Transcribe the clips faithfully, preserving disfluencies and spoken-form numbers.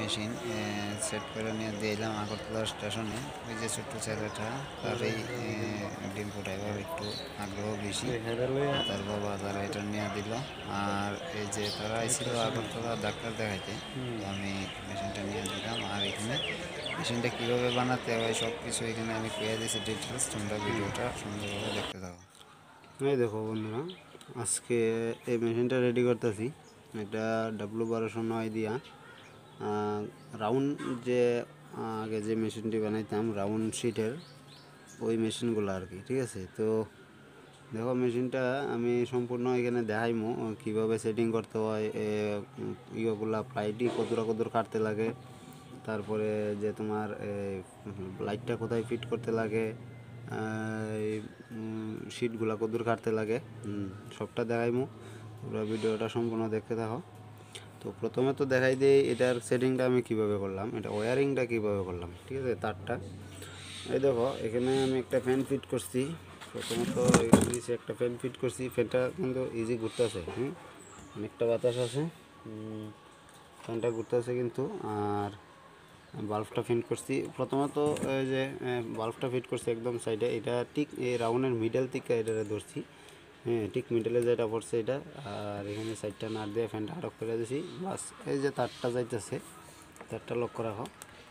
Machine set করে নিয়ে দিলাম আগরতলা স্টেশনে। ওই যে ছোট্ট ছেলেটা, তার এই ডিম ফুটাইবার একটু আগ্রহ বেশি, তার বাবা তারা এটা নিয়ে দিল। আর এই যে তারা আইছিল আগরতলা ডাক্তার দেখাইতে, তো আমি মেশিনটা নিয়ে দিলাম। আর এখানে মেশিনটা কীভাবে বানাতে হয় সব কিছু এখানে আমি পেয়ে দিয়েছি ডিটেলস। তোমরা ভিডিওটা সুন্দরভাবে দেখতে থাকো। এই দেখো বন্ধুরা, আজকে এই মেশিনটা রেডি করতেছি। এটা ডাব্লু বারোশো নয় দিয়া রাউন্ড যে আগে যে মেশিনটি বানাইতাম রাউন্ড শিটের, ওই মেশিনগুলো আর কি। ঠিক আছে, তো দেখো মেশিনটা আমি সম্পূর্ণ এখানে দেখাইমো কীভাবে সেটিং করতে হয়, ইয়েগুলা প্লাইটি কদুরা কদুর কাটতে লাগে, তারপরে যে তোমার লাইটটা কোথায় ফিট করতে লাগে, এই শিটগুলা কদুর কাটতে লাগে, সবটা দেখাইমু। তোমরা ভিডিওটা সম্পূর্ণ দেখতে থাকো। তো প্রথমে তো দেখাই দিই এটার সেটিংটা আমি কিভাবে করলাম, এটা ওয়্যারিংটা কিভাবে করলাম। ঠিক আছে, তারটা এই দেখো এখানে আমি একটা ফ্যান ফিট করছি। প্রথমত নিচে একটা ফ্যান ফিট করছি, ফ্যানটা কিন্তু ইজি ঘুরতেছে, হুম অনেকটা বাতাস আছে, ফ্যানটা ঘুরতেছে কিন্তু। আর বাল্বটা ফিট করছি প্রথমত, এই যে বাল্বটা ফিট করছি একদম সাইডে, এটা ঠিক এই রাউন্ডের মিডল থেকে এটা ধরছি, হ্যাঁ ঠিক মিডলে যেটা পড়ছে এটা। আর এখানে সাইডটা নাট দিয়ে ফ্যানটা আটক করে দিয়েছি, বাস। এই যে তারটা যাইতেছে, তারটা লক্ষ্য রাখো।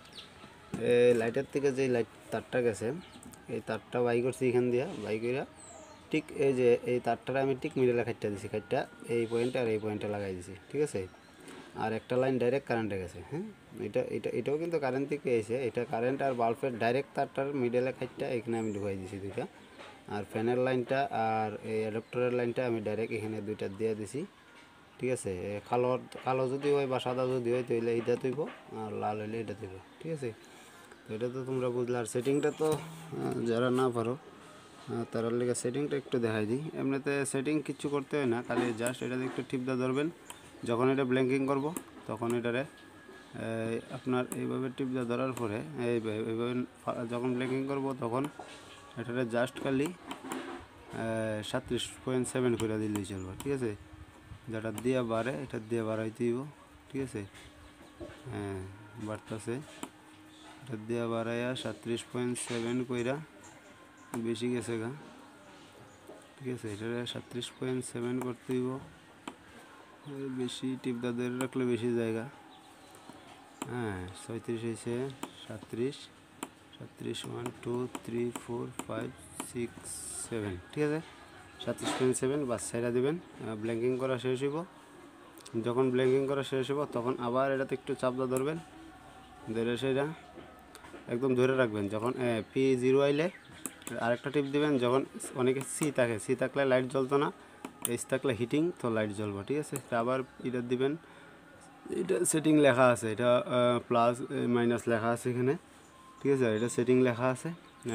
এই লাইটের থেকে যে লাইট তারটা গেছে, এই তারটা বাই করছি এখান দিয়া, বাই করিয়া ঠিক এই যে এই তারটা আমি ঠিক মিডলে খাইটটা দিছি, খাইটটা এই পয়েন্টে আর এই পয়েন্টে লাগাই দিছি। ঠিক আছে, আর একটা লাইন ডাইরেক্ট কারেন্টে গেছে। হ্যাঁ, এটা এটা এটাও কিন্তু কারেন্ট থেকে এসে, এটা কারেন্ট আর বাল্বের ডাইরেক্ট তারটার মিডলে খাইটটা এখানে আমি ঢুকাই দিছি দুইটা। আর ফ্যানের লাইনটা আর এই অ্যাডাপ্টারের লাইনটা আমি ডাইরেক্ট এখানে দুইটা দিয়ে দিছি। ঠিক আছে, কালো কালো যদি হয় বা সাদা যদি হয় তাহলে এইটা তুইব, আর লাল হইলে এটা তুইব। ঠিক আছে, তো এটা তো তোমরা বুঝলে। আর সেটিংটা তো যারা না পারো তার লেগে সেটিংটা একটু দেখাই দিই। এমনিতে সেটিং কিচ্ছু করতে হয় না, খালি জাস্ট এটাতে একটু টিপদা ধরবেন। যখন এটা ব্ল্যাঙ্কিং করব তখন এটারে আপনার এইভাবে টিপদা ধরার পরে এইভাবে যখন ব্ল্যাঙ্কিং করব তখন এটারে জাস্ট খালি সাতত্রিশ পয়েন্ট সেভেন করে দিলেই চলবে। ঠিক আছে, যেটা দিয়ে বাড়ে এটা দিয়ে বাড়াইতে দিব। ঠিক আছে, হ্যাঁ বাড়তেছে, এটা দিয়ে বাড়াইয়া সাতত্রিশ পয়েন্ট সেভেন কইরা, বেশি গেছে গা। ঠিক আছে, এটা সাতত্রিশ পয়েন্ট সেভেন করতে দিব, বেশি টিপদা ধরে রাখলে বেশি জায়গা। হ্যাঁ, ছয়ত্রিশ হয়েছে, সাতত্রিশ সাতত্রিশ one two three four five six seven. ঠিক আছে, সাতত্রিশ পয়েন্ট সেভেন বাস সাইডা দেবেন। ব্ল্যাঙ্কিং করা শেষ হইব, যখন ব্ল্যাঙ্কিং করা শেষ হইব তখন আবার এটাতে একটু চাপদা ধরবেন, ধরে সেটা একদম ধরে রাখবেন। যখন পি জিরো আইলে আরেকটা টিপ দেবেন। যখন অনেকে সি থাকে, সি থাকলে লাইট জ্বলতো না, এইচ থাকলে হিটিং, তো লাইট জ্বলবো। ঠিক আছে, আবার এটা দিবেন। এটা সেটিং লেখা আছে, এটা প্লাস মাইনাস লেখা আছে এখানে। ঠিক আছে, এটা সেটিং লেখা আছে।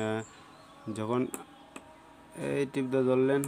যখন এই টিপটা ধরলেন,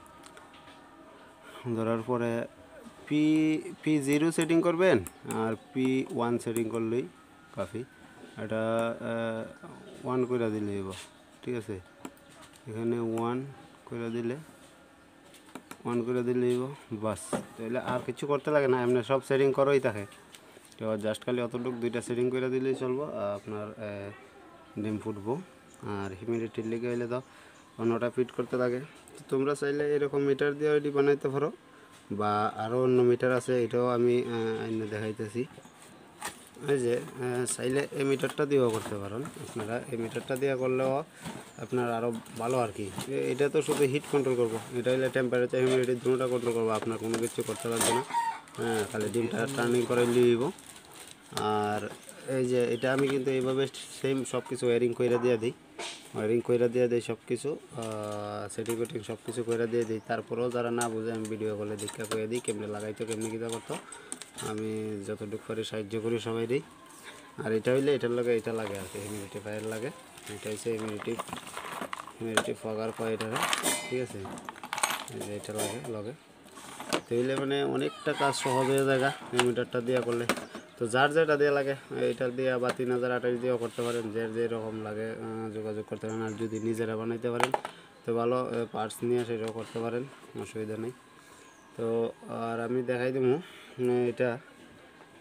ধরার পরে পি পি জিরো সেটিং করবেন, আর পি ওয়ান সেটিং করলেই কাফি। এটা ওয়ান করে দিলেই হইব। ঠিক আছে, এখানে ওয়ান করে দিলে ওয়ান করে দিলেই বাস, তাহলে আর কিছু করতে লাগে না, এমনি সব সেটিং করাই থাকে। তো জাস্ট খালি অতটুকু দুইটা সেটিং করে দিলেই চলবো, আপনার ডিম ফুটবো। আর হিউমিডিটির লেগে হইলে তো অন্যটা ফিট করতে লাগে। তো তোমরা চাইলে এরকম মিটার দিয়ে ওইটি বানাইতে পারো, বা আরও অন্য মিটার আছে, এটাও আমি এনে দেখাইতেছি। এই যে চাইলে এই মিটারটা দিয়েও করতে পারেন আপনারা, এই মিটারটা দিয়ে করলেও আপনার আরও ভালো আর কি। এটা তো শুধু হিট কন্ট্রোল করবো, এটা হলে টেম্পারেচার হিউমিডিটি দুটোটা কন্ট্রোল করবো, আপনার কোনো কিছু করতে লাগবে না। হ্যাঁ, খালি ডিমটা টার্নিং করে নিয়ে দিব। আর এই যে এটা আমি কিন্তু এইভাবে সেম সব কিছু ওয়ারিং করে দিয়ে দিই, ওয়ারিং করে দিয়ে দিই সব কিছু, সেটিং ফেটিং সব কিছু করে দিয়ে দিই। তারপরেও যারা না বুঝে আমি ভিডিও কলে দীক্ষা করে দিই, কেমনি লাগাইতো কেমনি কীটা করতো, আমি যতটুকু পারি সাহায্য করি সবাই দিই। আর এটা হইলে এটার লাগে এটা লাগে আর কি, হিউমিডিটি ফায়ার লাগে। এটা হচ্ছে হিউমিডিটি হিউমিডিটি ফাগার পায় এটারে। ঠিক আছে, এটা লাগে লাগে তাইলে মানে অনেকটা কাজ সহজ হয়ে যায় হিউমিটারটা দিয়ে করলে। তো যার যেটা দিয়ে লাগে এইটা দিয়ে বা তিন হাজার আঠাশ দিয়েও করতে পারেন, যে যেরকম লাগে যোগাযোগ করতে পারেন। আর যদি নিজেরা বানাইতে পারেন তো ভালো, পার্টস নিয়ে সেটাও করতে পারেন, অসুবিধা নেই। তো আর আমি দেখাই দেবো এটা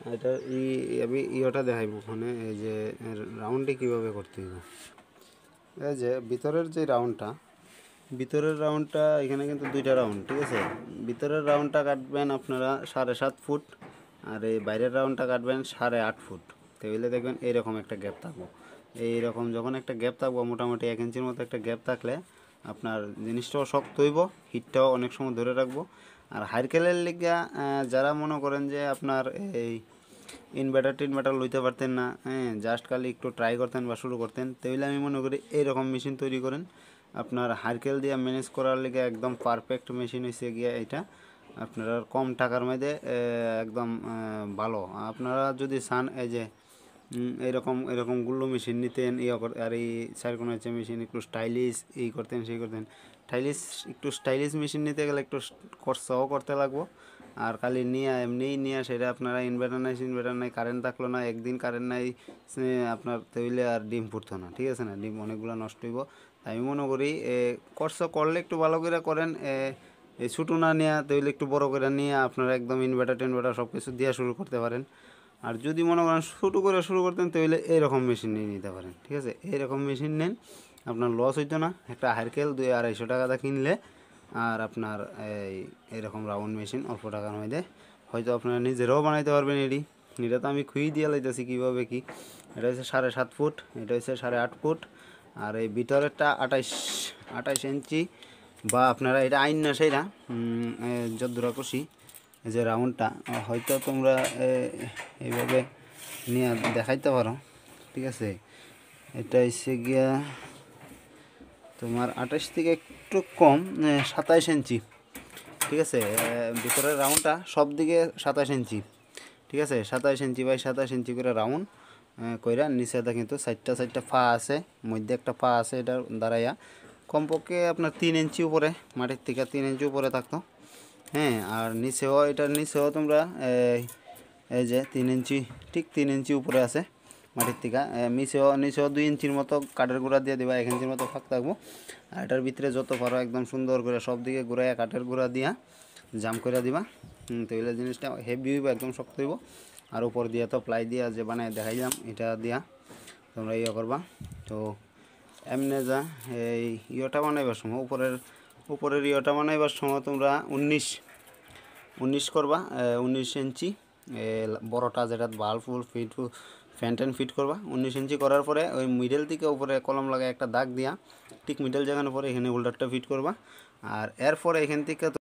এটা ই আমি ইয়েটা দেখাইব ওখানে, এই যে রাউন্ডটি কীভাবে করতে হবে। এই যে ভিতরের যে রাউন্ডটা, ভিতরের রাউন্ডটা এখানে কিন্তু দুইটা রাউন্ড, ঠিক আছে। ভিতরের রাউন্ডটা কাটবেন আপনারা সাড়ে সাত ফুট, আর এই বাইরের রাউন্ডটা কাটবেন সাড়ে আট ফুট। তাহলে দেখবেন এইরকম একটা গ্যাপ থাকবো। এইরকম যখন একটা গ্যাপ থাকবো, মোটামুটি এক ইঞ্চির মতো একটা গ্যাপ থাকলে আপনার জিনিসটাও শক্ত হইব, হিটটাও অনেক সময় ধরে রাখবো। আর হাইরকেলের লিগা যারা মনে করেন যে আপনার এই ইনভার্টার টিনভার্টার লইতে পারতেন না, হ্যাঁ, জাস্ট খালি একটু ট্রাই করতেন বা শুরু করতেন, তাহলে আমি মনে করি এইরকম মেশিন তৈরি করেন। আপনার হারকেল দিয়ে ম্যানেজ করার লিগে একদম পারফেক্ট মেশিন হয়েছে গিয়া এটা। আপনারা কম টাকার মধ্যে একদম ভালো। আপনারা যদি চান এই যে এরকম এরকম গুলো মেশিন নিতেন, ইয়ে আর এই চার কোনো হচ্ছে মেশিন একটু স্টাইলিশ এই করতেন সেই করতেন, স্টাইলিশ একটু স্টাইলিশ মেশিন নিতে গেলে একটু খরচাও করতে লাগবো। আর খালি নিয়ে এমনিই নিয়ে সেটা আপনারা ইনভার্টার নাই ইনভার্টার নাই কারেন্ট থাকলো না, একদিন কারেন্ট নাই আপনার তৈলে আর ডিম ফুটতো না, ঠিক আছে না, ডিম অনেকগুলো নষ্ট হইব। আমি মনে করি খরচা করলে একটু ভালো করে করেন, এই ছোটো না নিয়ে তৈলে একটু বড় করে নিয়ে আপনারা একদম ইনভার্টার টিনভার্টার সব কিছু দিয়ে শুরু করতে পারেন। আর যদি মনে করেন ছোটো করে শুরু করতেন তাহলে এইরকম মেশিন নিয়ে নিতে পারেন, ঠিক আছে। এইরকম মেশিন নেন, আপনার লস হইতো না। একটা হারকেল দুই আড়াইশো টাকাটা কিনলে আর আপনার এই এরকম রাউন্ড মেশিন অল্প টাকার মধ্যে হয়তো আপনারা নিজেরাও বানাইতে পারবেন। এডি এটা তো আমি খুঁই দিয়ে লাইতেছি কীভাবে কি। এটা হচ্ছে সাড়ে সাত ফুট, এটা হচ্ছে সাড়ে আট ফুট, আর এই ভিতরেরটা আঠাইশ আঠাইশ ইঞ্চি। বা আপনারা এটা আইন না সেইটা যদ্দূরা খুশি, এই যে রাউন্ডটা হয়তো তোমরা এইভাবে নিয়ে দেখাইতে পারো, ঠিক আছে। এটা হচ্ছে গিয়া তোমার আঠাশ থেকে একটু কম সাতাইশ ইঞ্চি, ঠিক আছে। ভিতরের রাউন্ডটা সব দিকে সাতাশ ইঞ্চি, ঠিক আছে। সাতাইশ ইঞ্চি বাই সাতাশ ইঞ্চি করে রাউন্ড কইরা নিচেটা কিন্তু চারটা চারটা পা আছে, মধ্যে একটা পা আছে, এটা দাঁড়াইয়া কমপক্ষে আপনার তিন ইঞ্চি উপরে, মাটির থেকে তিন ইঞ্চি উপরে থাকতো, হ্যাঁ। আর নিচেও এটার নিচেও তোমরা এই যে তিন ইঞ্চি, ঠিক তিন ইঞ্চি উপরে আছে মাটির থেকে, নিচেও নিচেও দুই ইঞ্চির মতো কাঠের গুঁড়া দিয়ে দিবা, এক ইঞ্চির মতো ফাঁক থাকবো। আর এটার ভিতরে যত পারো একদম সুন্দর করে সব দিকে ঘুরাইয়া কাঠের গুঁড়া দিয়া জাম করে দিবা, তাহলে জিনিসটা হেভি হইব, একদম শক্ত হইব। আর উপর দিয়া তো প্লাই দিয়া যে বানায় দেখাইলাম এটা দিয়া তোমরা ইয়ে করবা। তো এমনি যা এই ইয়েটা বানাইবার সময় উপরের উপরের ইয়েটা বানাইবার সময় তোমরা উনিশ উনিশ করবা, উনিশ ইঞ্চি বড়টা যেটা বাল্ব ফুল ফিট ফ্যান ট্যান ফিট করবা। উনিশ ইঞ্চি করার পরে ওই মিডল থেকে উপরে কলম লাগায় একটা দাগ দিয়া ঠিক মিডল জায়গার পরে এখানে হোল্ডারটা ফিট করবা। আর এরপরে এখান থেকে